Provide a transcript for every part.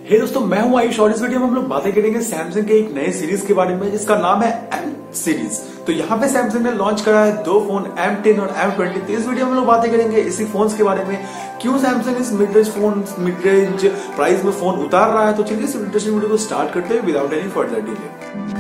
हे दोस्तों, मैं हूं आयुष और इस वीडियो में हम लोग बातें करेंगे सैमसंग के एक नए सीरीज के बारे में जिसका नाम है एम सीरीज। तो यहाँ पे सैमसंग ने लॉन्च करा है दो फोन M10 और M20। तो इस वीडियो में हम लोग बातें करेंगे इसी फोन्स के बारे में, क्यों सैमसंग इस मिड रेंज प्राइस में फोन उतार रहा है। तो चलिए इस इंटरेस्टिंग वीडियो को स्टार्ट करते हैं विदाउट एनी फर्दर डिले।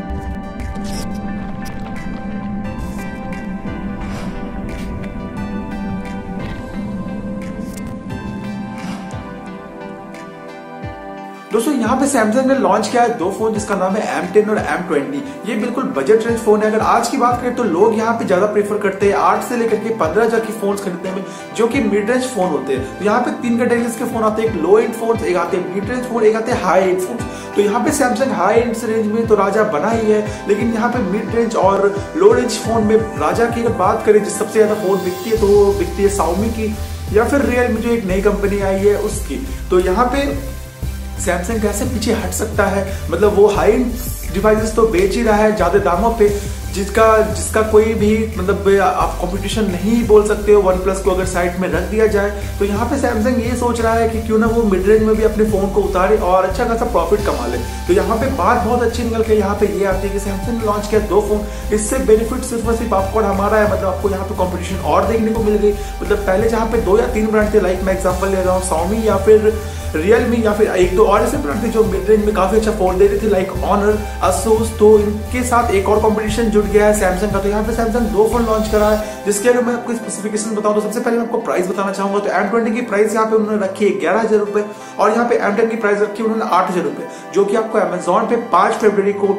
दोस्तों यहाँ पे सैमसंग ने लॉन्च किया है दो फोन जिसका नाम है M10 और M20। ये बिल्कुल बजट रेंज फोन है। अगर आज की बात करें तो लोग यहाँ पे ज्यादा प्रेफर करते हैं 8 से लेकर के 15,000 की फोन खरीदने में, जो कि मिड रेंज फोन होते हैं। तो यहाँ पे तीन कैटेगरीज के फोन आते हैं, एक लो एंड फोन, एक आते हैं मिड रेंज फोन, एक आते हैं हाई एंड फोन। तो यहाँ पे सैमसंग हाई एंड रेंज में तो राजा बना ही है, लेकिन यहाँ पे मिड रेंज और लो रेंज फोन में राजा की अगर बात करें जिस सबसे ज्यादा फोन बिकती है तो वो बिकती है Xiaomi की या फिर रियलमी जो एक नई कंपनी आई है उसकी। तो यहाँ पे सैमसंग कैसे पीछे हट सकता है, मतलब वो हाई एंड डिवाइसेस तो बेच ही रहा है ज्यादा दामों पे, जिसका कोई भी मतलब आप कंपटीशन नहीं बोल सकते हो। वन प्लस को अगर साइड में रख दिया जाए तो यहाँ पे सैमसंग ये सोच रहा है कि क्यों ना वो मिड रेंज में भी अपने फोन को उतारे और अच्छा खासा प्रॉफिट कमा ले। तो यहाँ पे बात बहुत अच्छी निकल के यहाँ पे ये आती है कि सैमसंग ने लॉन्च किया दो फोन, इससे बेनिफिट सिर्फ और सिर्फ आपको हमारा है, मतलब आपको यहाँ पे कॉम्पिटिशन और देखने को मिल गई। मतलब पहले जहाँ पे 2 या 3 ब्रांड थे, लाइक मैं एग्जाम्पल ले रहा हूँ Xiaomi या फिर रियलमी या फिर एक दो और ऐसे ब्रांड थे जो मिड रेंज में काफी अच्छा फोन दे रहे थे, लाइक ऑनर, Asus। तो इनके साथ एक और कंपटीशन जुड़ गया है सैमसंग का। तो यहाँ पे सैमसंग दो फोन लॉन्च करा है, जिसके अगर मैं आपको स्पेसिफिकेशन बताऊं तो सबसे पहले मैं आपको प्राइस बताना चाहूंगा। तो M20 की प्राइस यहाँ पे उन्होंने रखी है 11,000 रुपए और यहाँ पे M10 की प्राइस रखी है उन्होंने 8,000 रुपए, जो कि आपको अमेजोन पे 5 फरवरी को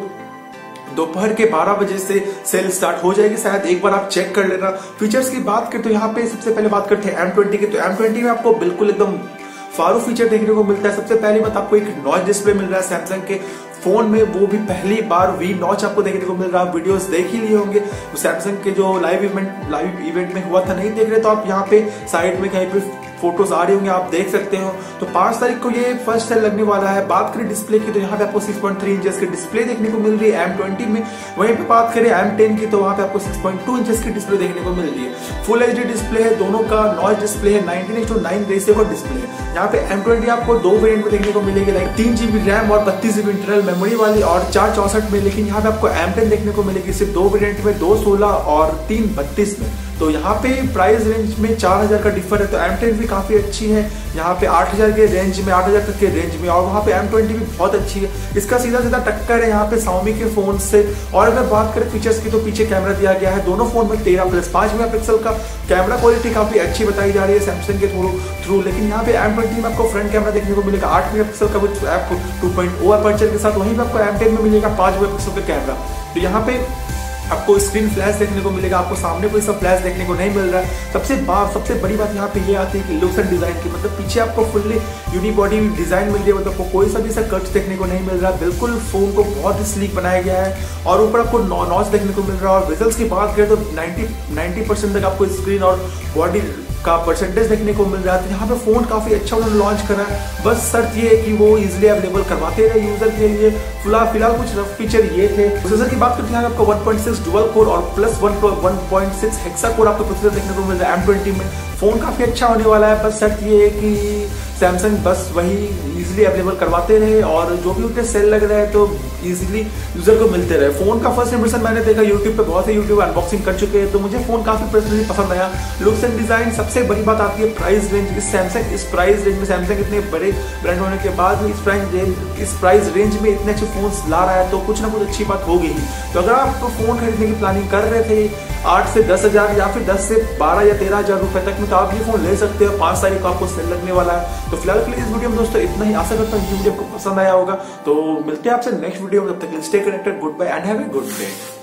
दोपहर के 12 बजे से सेल स्टार्ट हो जाएगी। शायद एक बार आप चेक कर लेना। फीचर्स की बात करें तो यहाँ पे सबसे पहले बात करते हैं M20 की। तो M20 में आपको बिल्कुल एकदम फारू फीचर देखने को मिलता है। सबसे पहली बात, आपको एक नॉच डिस्प्ले मिल रहा है सैमसंग के फोन में, वो भी पहली बार वी नॉच आपको देखने को मिल रहा है। वीडियोस देख ही लिए होंगे सैमसंग के जो लाइव इवेंट में हुआ था, नहीं देख रहे तो आप यहाँ पे साइड में कहीं पे फोटोज आ रही होंगे, आप देख सकते हो। तो 5 तारीख को ये फर्स्ट सेल लगने वाला है। बात करें डिस्प्ले की तो यहाँ पे आपको 6.3 इंचेस की डिस्प्ले देखने को मिल रही है M20 में। वहीं पे बात करें M10 की तो वहाँ पे आपको 6.2 इंचेस की डिस्प्ले देखने को मिल रही है। फुल HD डिस्प्ले है, दोनों का नॉइज डिस्प्ले है, 19:9 रेशियो का डिस्प्ले है। यहाँ पे M20 आपको 2 वेरिएंट में देखने को मिलेगी, लाइक 3 GB रैम और 32 GB इंटरनल मेमोरी वाली और 464 में। लेकिन यहाँ पे आपको M10 देखने को मिलेगी सिर्फ 2 वेरिएंट में, 216 और 332 में। तो यहाँ पे प्राइस रेंज में 4,000 का डिफर है। तो M10 भी काफी अच्छी है, यहाँ पे 8,000 के रेंज में, 8,000 तक के रेंज में, और वहाँ पे M20 भी बहुत अच्छी है। इसका सीधा सीधा टक्कर है यहाँ पे Xiaomi के फोन से। और अगर बात करें फीचर्स की तो पीछे कैमरा दिया गया है दोनों फोन में 13+5 मेगापिक्सल का। कैमरा क्वालिटी काफी अच्छी बताई जा रही है सैमसंग के थ्रू। लेकिन यहाँ पे M20 में आपको फ्रंट कैमरा देखने को मिलेगा 8 मेगापिक्सल का विद f2.0 अपर्चर के साथ। वहीं पे आपको M10 में मिलेगा 5 मेगापिक्सल का कैमरा। तो यहाँ पे आपको स्क्रीन फ्लैश देखने को मिलेगा, आपको सामने कोई सब फ्लैश देखने को नहीं मिल रहा है। सबसे बड़ी बात यहाँ पे ये आती है कि लुक्स एंड डिजाइन की, मतलब पीछे आपको फुल्ली यूनिबॉडी डिजाइन मिल रही है, मतलब आपको कोई सा भी कट्स देखने को नहीं मिल रहा। बिल्कुल फोन को बहुत ही स्लीक बनाया गया है और ऊपर आपको नॉच देखने को मिल रहा है। और विजल्स की बात करें तो 90% तक आपको स्क्रीन और बॉडी का परसेंटेज देखने को मिल रहा है। तो यहाँ पे फोन काफी अच्छा उन्होंने लॉन्च करा है। बस शर्त ये है कि वो इजिली अवेलेबल करवाते रहे यूजर के लिए। फिलहाल कुछ रफ फीचर ये थे। प्रोसेसर की बात करते हैं आपको 1.6 डुअल कोर और प्लस 1.6 हेक्सा कोर आपको प्रोसेसर देखने को मिल रहा है M20 में। फोन काफी अच्छा होने वाला है। बस शर्त ये है कि सैमसंग बस वही इजिली अवेलेबल करवाते रहे और जो भी उनके सेल लग रहे हैं तो इजिली यूजर को मिलते रहे। फोन का फर्स्ट इंप्रेशन मैंने देखा यूट्यूब पे, बहुत से यूट्यूब अनबॉक्सिंग कर चुके हैं, तो मुझे फोन काफी पर्सनली पसंद आया। लुक्स एंड डिजाइन, सबसे बड़ी बात आती है प्राइस रेंज। इस प्राइस रेंज में सैमसंग इतने बड़े ब्रांड होने के बाद इस प्राइस रेंज में इतने अच्छे फोन ला रहा है तो कुछ ना कुछ अच्छी बात होगी ही। तो अगर आप फोन खरीदने की प्लानिंग कर रहे थे 8 से 10,000 या फिर 10 से 12 या 13,000 रुपए तक में, तो आप ये फोन ले सकते हो। 5 तारीख को आपको सेल लगने वाला है। तो फिलहाल के लिए इस वीडियो में दोस्तों इतना ही। आशा करता हूँ ये वीडियो आपको पसंद आया होगा। तो मिलते हैं आपसे नेक्स्ट वीडियो में, तब तक stay connected, good bye and have a good day.